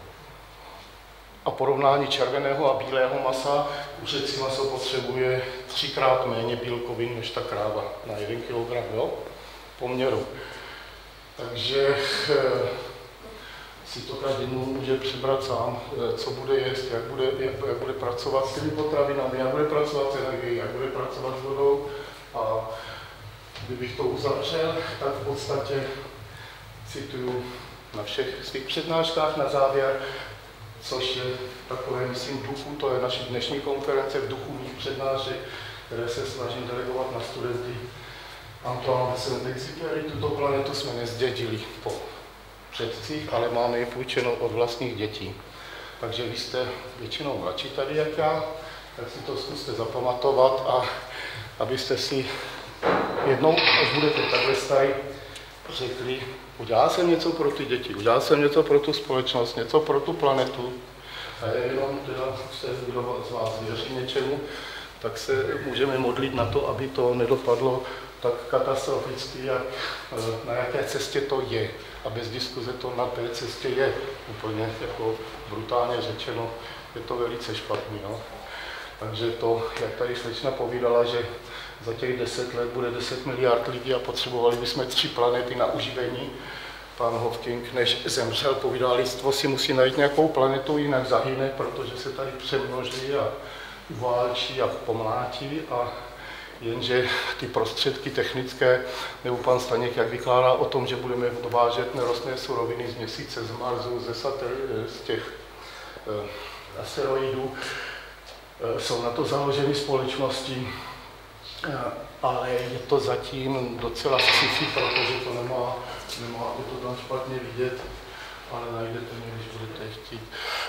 A porovnání červeného a bílého masa, kuřecí maso potřebuje 3krát méně bílkovin než ta kráva na 1 kilogram, jo? Poměru. Takže si to každý může přebrat sám, co bude jíst, jak bude pracovat s těmi potravinami, jak bude pracovat s energií, jak bude pracovat s vodou. A kdybych to uzavřel, tak v podstatě cituju na všech svých přednáškách na závěr, což je takové, myslím, v duchu, to je naše dnešní konference, v duchu mých přednášek, které se snažím delegovat na studenty. Antoine de Saint-Exupéry, tuto planetu jsme nezdědili po předcích, ale máme ji půjčenou od vlastních dětí. Takže vy jste většinou mladší tady jak já, tak si to zkuste zapamatovat a abyste si jednou, až budete takhle starý, řekli, udělal jsem něco pro ty děti, udělal jsem něco pro tu společnost, něco pro tu planetu. A jenom teda se kdo z vás věří něčemu, tak se můžeme modlit na to, aby to nedopadlo tak katastroficky, jak na jaké cestě to je. A bez diskuze to na té cestě je. Úplně jako brutálně řečeno, je to velice špatný. No. Takže to, jak tady slečna povídala, že za těch 10 let bude 10 miliard lidí a potřebovali bychom 3 planety na uživení. Pan Hawking, než zemřel, povídal, lidstvo si musí najít nějakou planetu, jinak zahyne, protože se tady přemnoží a uválčí a pomlátí. A jenže ty prostředky technické, nebo pan Staněk, jak vykládá o tom, že budeme dovážet nerostné suroviny z Měsíce, z Marsu, z těch asteroidů, jsou na to založeny společnosti, ale je to zatím docela sci-fi, protože to nemá aby to tam špatně vidět, ale najdete mě, když budete chtít.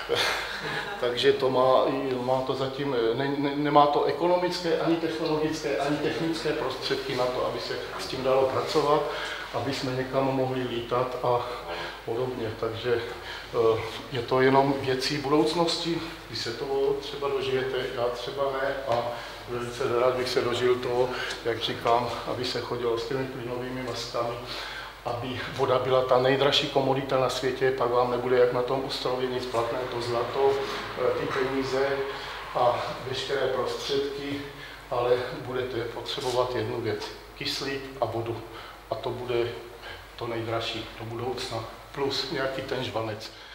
Takže to má to zatím, nemá to ekonomické, ani technologické, ani technické prostředky na to, aby se s tím dalo pracovat, aby jsme někam mohli lítat a podobně. Takže je to jenom věcí budoucnosti, když se toho třeba dožijete, já třeba ne a velice rád bych se dožil toho, jak říkám, aby se chodilo s těmi plynovými maskami, aby voda byla ta nejdražší komodita na světě, pak vám nebude jak na tom ostrově nic platné, to zlato, ty peníze a veškeré prostředky, ale budete potřebovat jednu věc, kyslík a vodu. A to bude to nejdražší do budoucna, plus nějaký ten žvanec.